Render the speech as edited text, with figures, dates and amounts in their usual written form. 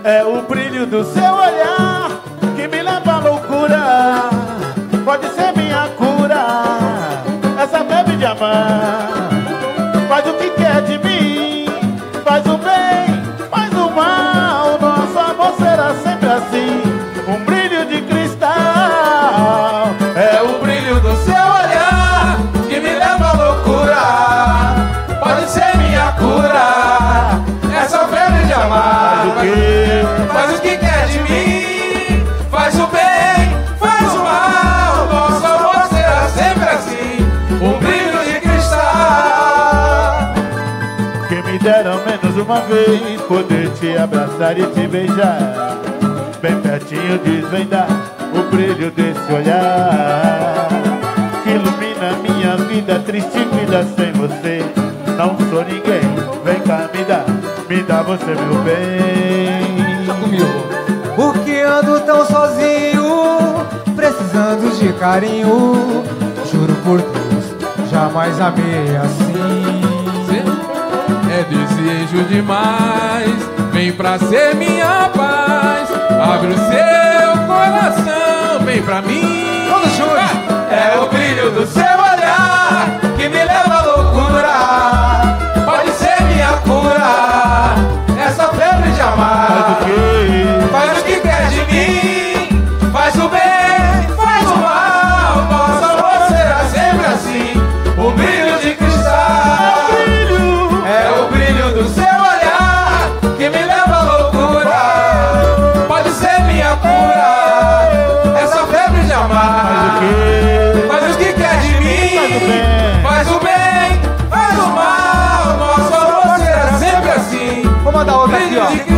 É o brilho do seu olhar que me leva à loucura. Pode ser minha cura, essa febre de amar. Faz o que quer de mim, faz o bem, faz o mal. Nosso amor será sempre assim, um brilho de cristal. É o brilho do seu olhar que me leva à loucura. Pode ser minha cura, essa febre de amar. Faz o que quer de mim, faz o bem, faz o mal. Nosso amor será sempre assim, um brilho de cristal. Que me deram menos uma vez poder te abraçar e te beijar, bem pertinho desvendar o brilho desse olhar que ilumina minha vida, triste vida sem você. Não sou ninguém, vem cá me dá você meu bem. Porque ando tão sozinho, precisando de carinho. Juro por Deus, jamais amei assim. É desejo demais, vem pra ser minha paz. Abre o seu coração, vem pra mim. Vamos juntos. É o brilho do seu olhar que me leva à loucura. Pode ser minha cura, essa febre de amar. Faz o que quer de mim, faz o bem, faz o mal. Nosso amor será sempre assim, um brilho de cristal. É o brilho do seu olhar que me leva à loucura. Pode ser minha cura, essa febre de amar. Faz o que quer de mim, faz o bem, faz o mal. Nosso amor será sempre assim. Vou mandar outra aqui, ó.